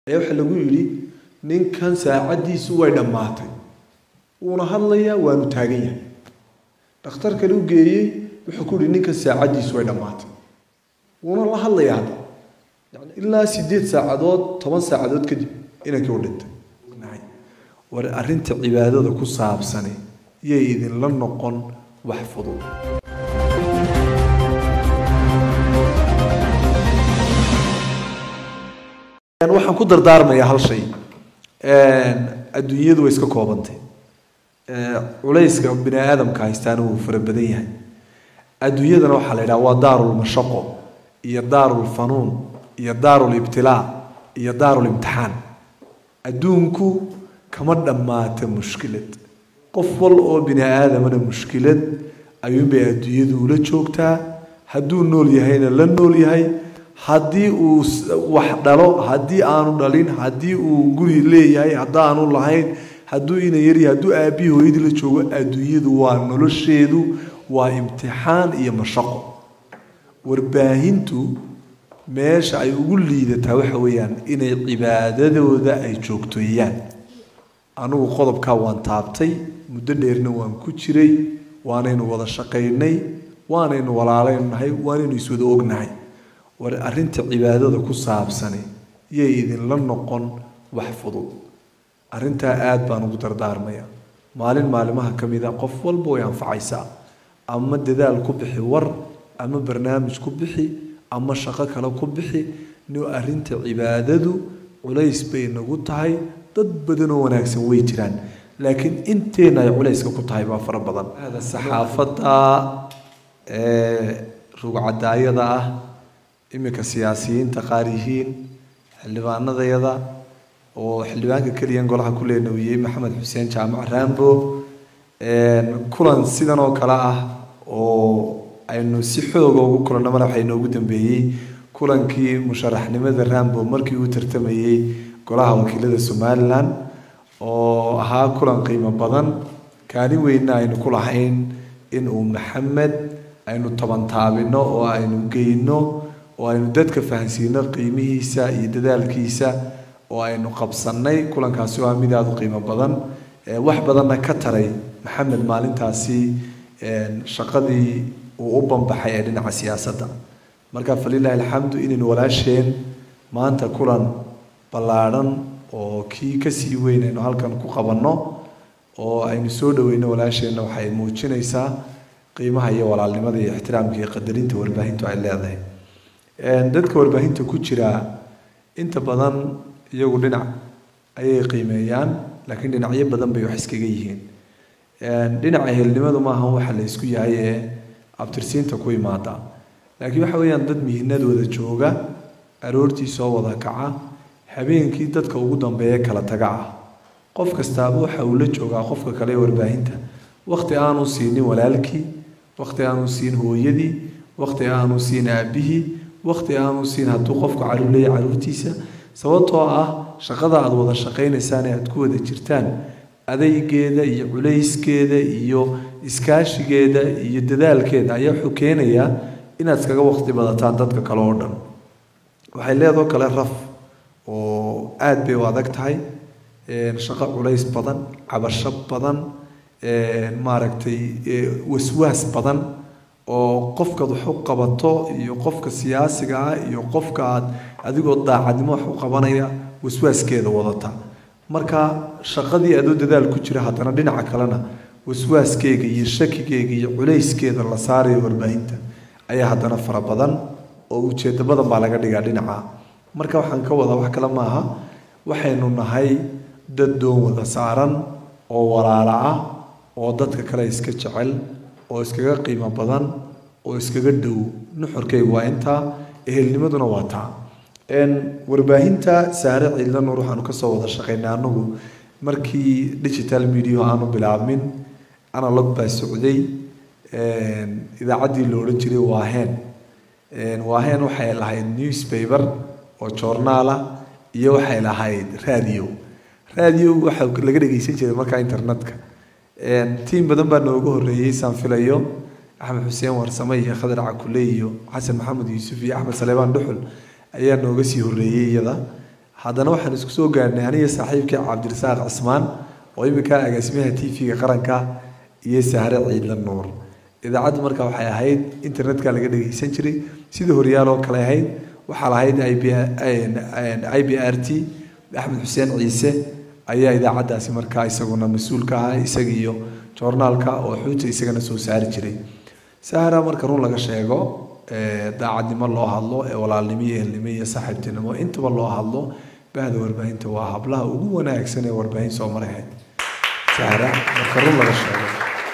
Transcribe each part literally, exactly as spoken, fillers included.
ee waxa lagu yiri ninkan saacadiisu way dhamaatay uuna hadlaya waanu taagan yahay dhakhtarka uu geeyay wuxuu ku yiri ninkan saacadiisu way dhamaatay uuna la hadlaya hada yani ilaa sideed saacadood toban saacadood kadib inankii u dhintay war arinta cibaadada ku saabsanay yay idin la noqon wax fudud waxaan ku dardaarmayaa hal shay een adduunyadu way iska koobantay ee culayska bini aadamka haystaan uu fara badan yahay adduunyadana waxa la yiraahdaa waa daarul mashaqo iyo daarul fanuun iyo daarul ibtilaa iyo daarul imtixaan adduunku kama dhamaata mushkilad qof wal oo bini aadamana mushkilad ayuu bay adduunyadu la joogtaa hadduu nool yahayna la nool yahay haddii uu wax dhalo haddii aanu dhalin haddii uu guri leeyahay haddaanu lahayn hadduu ina yari hadduu aabi hooyadii la joogo adduunyadu waa nolosheedu waa imtixaan iyo mashaqo warbaahintu meesha ay ugu liidataa waxa weeyaan inay cibaadadooda ay joogtooyaan anugu qodobka waan taabtay muddo dheerna waan ku jiray waanaynu wada shaqaynay waanaynu walaaleynahay waanaynu iswada ognahay war arinta cibaadada ku saabsan yay idin la noqon wax fudud arinta aad baan ugu dardaarmaya maalin maalimaha kamida qof walba way anfacaysaa ama dadaal ku bixi war ama barnaamij ku bixi ama shaqo kale ku bixi noo arinta cibaadadu culays bay nagu tahay dad badan oo wanaagsan way jiraan laakiin inteena ay culayska ku tahay baa fara badan hada saxaafada ee rugcadaayada ah imika siyaasiyiinta qaar yihiin xildhibaanadayada oo xildhibaanka kaliya golaha ku leenawiyay maxamed xuseen jaamac raambo een kulan sidan oo kala ah oo aynu si xoog ugu kulana madaxay noogu dambeeyay kulankii musharaxnimada raambo markii uu tartamayay golaha wakiilada Somaliland oo ahaa kulan qiimo badan kaani weyna aynu ku lahayn in uu maxamed aynu toban taabino oo aynu geeyno oo aynu dadka fahansiino qiimihiisa iyo dadaalkiisa oo aynu qabsanay kulankaasi waa mid aad u qiimo badan ee wax badanna ka taray maxamed maalintaasi ee shaqadii uu u banbaxay ee dhinaca siyaasadda marka falilahi alxamdu inaynu walaasheen maanta kulan ballaaran oo kii ka sii weyn aynu halkan ku qabanno oo aynu soo dhaweyno walaasheenna waxay muujinaysaa qiimaha iyo walaalnimada iyo ixtiraamka iyo qadarinta warbaahintu ay leedahay dadka warbaahinta ku jira inta badan iyagu dhinac ayay qiimeeyaan laakiin dhinacyo badan bay wax iskaga yihiin dhinaca ehelnimadu maaha waxa la isku yahay ee abtirsiinta ku imaada laakiin waxa weeyaan dad mihinadooda jooga aroortii soo wada kaca habeenkii dadka ugu dambeeya kala taga ah qof kastaaba waxa uu la joogaa qofka kale warbaahinta waqti aanu siinin walaalkii waqti aanu siin hooyadii waqti aanu siin aabihii waqti aanu siin hadduu qofku caruurley caruurtiisa sababtoo ah shaqada aad wada shaqaynaysaan ee aad ku wada jirtaan adaygeeda iyo culayskeeda iyo iskaashigeeda iyo dadaalkeeda ayaa wuxuu keenayaa inaad iskaga waqti badataan dadka kale oo dhan waxay leedahay kale raf oo aad bay u adag tahay ee shaqo culays badan cabasho badan ee maaragtay waswaas badan oo qofka wax u qabato iyo qofka siyaasiga ah iyo qofka aad adigoo daacadnimo wax u qabanaya waswaaskeeda wadata marka shaqadii aad dadaal ku jira hadana dhinaca kalena waswaaskeega iyo shakigeega iyo culayskeeda la saaray warbaahinta ayaa hadana fara badan oo ujeedada badan baa laga dhigaa dhinaca marka waxaan ka wada wax kala maaha waxaynu nahay dad doon wada saaran oo walaala ah oo dadka kale iska jecel oo iskaga qiimo badan oo iskaga dhow nuxurkaygu waa inta ehelnimaduna waa taa een warbaahinta saare ciidan ruuxan ka soo wada shaqeynaa anagu markii digital media aanu bilaabmin ana log baa socday een idaacadii loo oran jiray waaheen een waaheen waxay lahayd newspaper oo journal ah iyo waxay lahayd radio radio waxa laga dhageysan jiray marka internetka een team badan baa noogu horeeyay san filayo axmed xuseen warsame iyo khadar cakuleeyo xasan maxamed yuusuf iyo axmed saleebaan dhuxul ayaa nooga sii horeeyay iyada haddana waxaan isku soo gaarnay aniga saaxiibkii cabdirasaaq cismaan oo imika agaasimaha t v-ga qaranka iyo sahre ciidla nuur idaacaddu marka waxay ahayd internetka laga dhageysan jiray sidii horyaal oo kale ahayd waxaa lahayd i b r t axmed xuseen ciise ayaa idaacaddaasi markaa isaguna mas-uulka ahaa isaga iyo joornaalka oo xuuta isagana soo saari jiray sahra marka run laga sheego daacadnimo loo hadlo ee walaalnimo iyo ehelnimo iyo saaxiibtinimo intaba loo hadlo bahda warbaahinta waa hablaha ugu wanaagsan ee warbaahin soo marahay sahra marka run laga sheego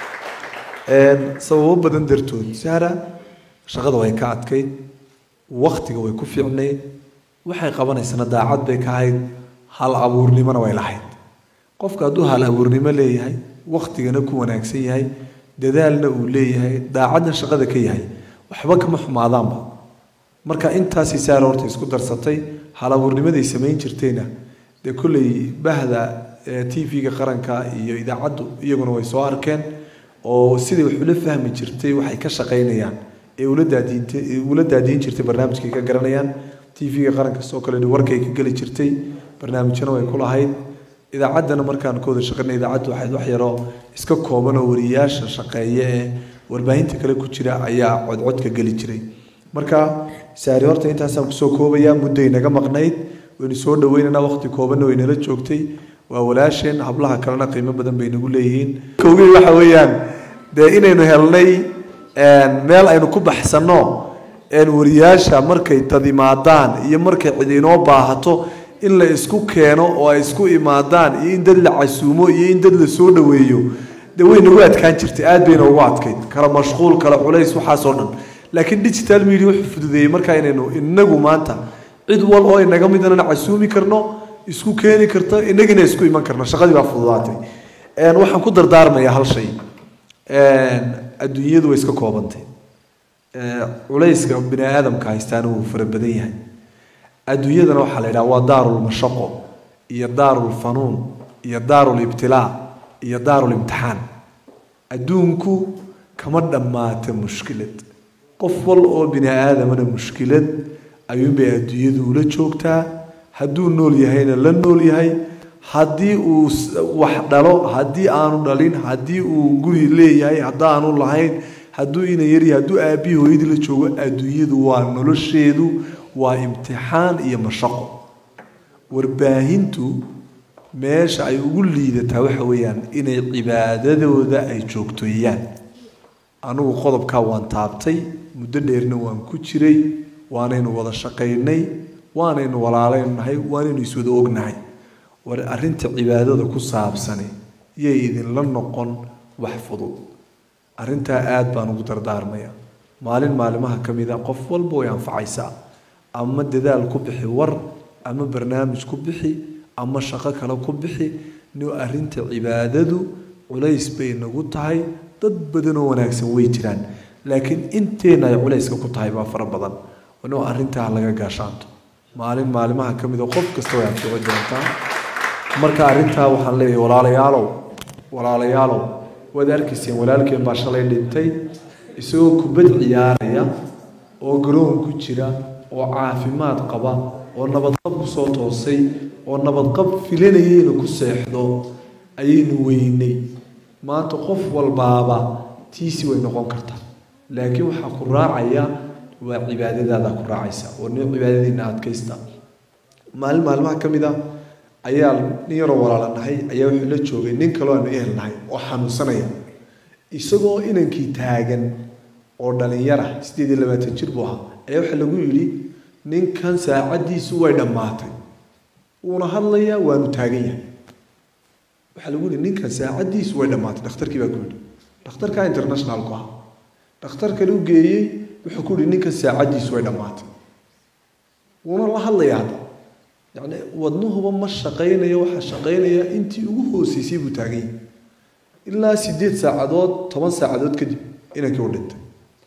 sababo badan dartood sahra shaqada way ka adkayd waqtiga way ku fiicnayd waxay qabanaysana daacad bay ka ahayd hal abuurnimona way lahayd qofka hadduu hal abuurnimo leeyahay waqtigana ku wanaagsan yahay dadaalna uu leeyahay daacadna shaqada ka yahay waxba kama xumaadaanba marka intaasi saar horta isku darsatay hal abuurnimaday samayn jirtayna dee kolley bahda t v-ga qaranka iyo idaacaddu iyaguna way soo arkeen oo siday wax ula fahmi jirtay waxay ka shaqaynayaan ee ula daadiintay ula daadiin jirtay barnaamijkay ka garanayaan t v-ga qaranka soo kale warkay ka geli jirtay barnaamijyana way ku lahayd idaacaddana markaan ka wada shaqaynay idaacaddu waxayd wax yaroo iska kooban oo wariyaasha shaqeeye ee warbaahinta kale ku jira ayaa codcodka geli jiray marka saari horta intaasaan kusoo koobayaa mudday naga maqnayd waynu soo dhaweynaynaa waqti koobanna way nala joogtay waa walaasheen hablaha kalena qiimo badan bay nagu leeyihiin kowgii waxa weeyaan dee inaynu helnay meel aynu ku baxsanno wariyaasha markay dadimaadaan iyo markay cid inoo baahato in la isku keeno oo ay isku imaadaan iyo in dad la casuumo iyo in dad la soo dhaweeyo dee way nagu adkaan jirtay aad bayna ugu adkayd kala mashquul kala culays waxaasoo dhan laakiin digital media wuxuu fududeeyey markaa inaynu inagu maanta cid wal oo inaga midana casuumi karno isku keeni karto inagina isku iman karno shaqadii baa fududaatay waxaan ku dardaarmayaa hal shay adduunyadu way iska koobantay culayska bini aadamka haystaana wuu fara badan yahay adduunyadana waxaa la yidhaha waa daarul mashaqo iyo daarul fanuun iyo daarul ibtilaa iyo daarul imtixaan adduunku kama dhammaata mushkilad qof wal oo bini aadamana mushkilad ayuunbay adduunyadu ula joogtaa hadduu nool yahayna la nool yahay haddii uu wax dhalo haddii aanu dhalin haddii uu guri leeyahay haddaanu lahayn hadduu ina yaryahay hadduu aabbihi hooyadii la joogo adduunyadu waa nolosheedu waa imtixaan iyo mashaqo warbaahintu meesha ay ugu liidataa waxa weeyaan inay cibaadadooda ay joogtooyaan anigu qodobkaa waan taabtay muddo dheerna waan ku jiray waanaynu wada shaqaynay waanaynu walaaleynahay waanaynu iswada ognahay war arrinta cibaadada ku saabsani yay idinla noqon wax fudud arrintaa aad baan ugu dardaarmaya maalin maalimaha ka mid a qof walba way anfacaysaa ama dadaal ku bixi war ama barnaamij ku bixi ama shaqo kale ku bixi no arrinta cibaadadu culays bay nagu tahay dad badan oo wanaagsan way jiraan laakiin inteena ay culayska ku tahay baa fara badan no arrintaa laga gaashaanto maalin maalimaha ka mid a qof kasta way anfici doontaa marka arrintaa waxaan leeyahay walaalayaalow walaalayaalow waad arkayseen walaalkeen baa shalay dhintay isagoo kubad ciyaaraya oo garoon ku jira oo caafimaad qaba oo nabadqab ku soo toosay oo nabadqab filanaya inuu ku seexdo ayaynu weynay maanta qof walbaaba tiisi way noqon kartaa laakiin waxaa ku raacaya waa cibaadadaada ku raacaysa oo nin cibaadadiina adkaysta maalin maalmaha ka mid a ayaa nin yaroo walaalanahay ayaa wuxuu la joogay nin kaloo aanu ehelnahay oo xanuunsanaya isagoo inankii taagan oo dhalinyara sideed iyo labaatan jir buu ahaa ayaa waxaa lagu yidhi ninkan saacaddiisu way dhammaatay wuuna hadlayaa waanu taagan yahay waxaa lagu yidhi ninkan saacaddiisu way dhammaatay dhakhtarkii baa ku yidhi dhakhtarkaa internationalku ah dhakhtarkani u geeyey wuxuu ku yidhi ninkan saacaddiisu way dhammaatay wuuna la hadlayaa hadda yacni wadnuhuba ma shaqaynayo waxaa shaqaynaya intii ugu hooseysay buu taagan yahay ilaa sideed saacadood toban saacadood kadib inankii u dhintay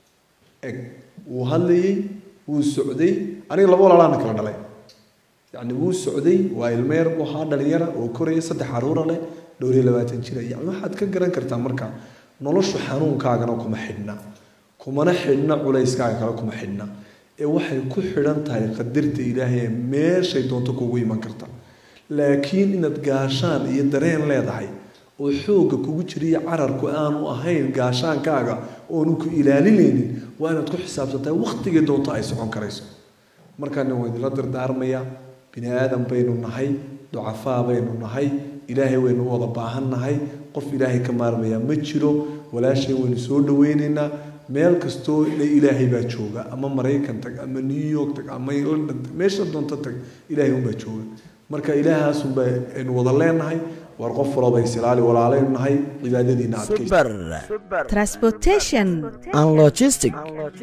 eg wuu hadlayey wuu socday aniga laba walaalaana kala dhalay yacni wuu socday waa ilmeer buu ahaa dhalinyara oo koraya saddex caruura leh dhowr iyo labaatan jira yacni waxaad ka garan kartaa marka noloshu xanuunkaagana kuma xidhna kumana xidhna culayskaaga kale kuma xidhna ee waxay ku xidhan tahay qadarta ilaahay meeshay doonto kugu iman karta laakiin inaad gaashaan iyo dareen leedahay oo xooga kugu jiriyo cararku aanu ahayn gaashaankaaga oonu ku ilaalinaynin waa inaad ku xisaabsantahay waqtiga doonto ay socon karayso markaan waan idin la dardaarmaya bini aadam baynu nahay ducafaa baynu nahay ilaahay waynu wada baahannahay qof ilaahay ka maarmaya ma jiro walaashay waynu soo dhaweynaynaa meel kastoo ilaahay baa jooga ama Mareykan tag ama New York tag ama London meesha doonto tag ilaahay un baa jooga marka ilaahaas un baa aynu wada leenahay war qof walba islaali walaalaynu nahay cibaadadiina adkaysta transportation and logistics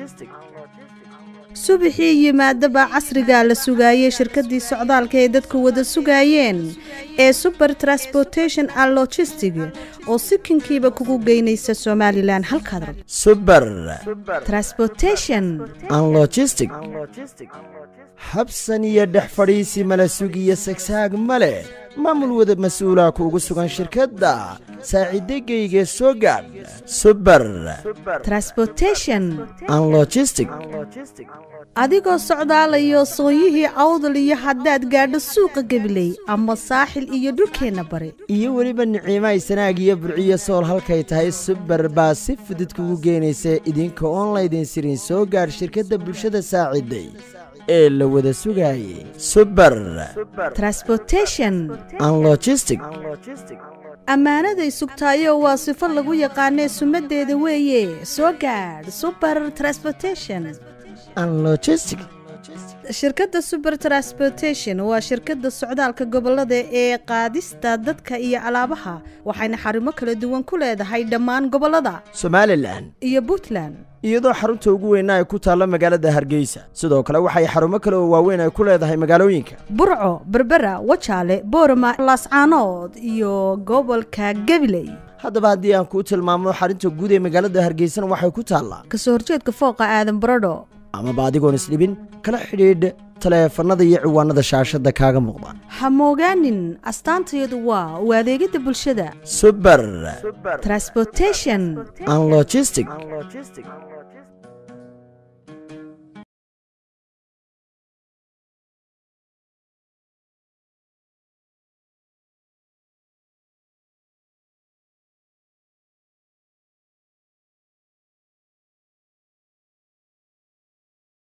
subaxii yimaadaba casriga la sugaayay shirkadii socdaalka ee dadku wada sugaayeen ee Super Transportation and Logistics oo sikinkiiba kugu geynaysa Somaliland halkaad rabto Super Transportation and Logistics habsan iyo dhex fadhiisi mala sugiyo sagsaag male maamul wada mas'uula kuugu sugan shirkadda saacidegayga soo gaad Super Transportation and Logistics adigoo socdaalayo sooyihii awdal iyo haddaad gaadho suuqa gabiley ama saaxil iyo dhulkeena bare iyo waliba niciimay sanaag iyo burciyo sool halkay tahay Super baa si fudud kugu geynaysa idinka online sirin soo gaar shirkadda bulshada saaciday ee la wada sugaayay Super Transportation and Logistics amaanaday sugtaayo waa sifo lagu yaqaanay sumadeeda weeye soo gaar Super Transportation and Logistics shirkadda Super Transportation waa shirkadda socdaalka gobolada ee qaadista dadka iyo alaabaha waxayna xarumo kala duwan ku leedahay dhammaan gobolada Somaliland iyo Puntland iyadoo xarunta ugu weyn ay ku taalo magaalada Hargeysa sidoo kale waxay xarumo kale oo waaweyn ay ku leedahay magaalooyinka Burco Berbera Wajaale Boorama Laascaanood iyo gobolka Gabiley haddaba haddii aan ku tilmaamo xarunta guud ee magaalada Hargeysa waxay ku taalaa ka soo horjeedka fooqa aadan baradho ama baadigoon isdhibin kala xidhiidh taleefanada iyo ciwaanada shaashada kaaga muuqda ha moogaanin astaantayadu waa u adeegida bulshada Super Transportation and Logistics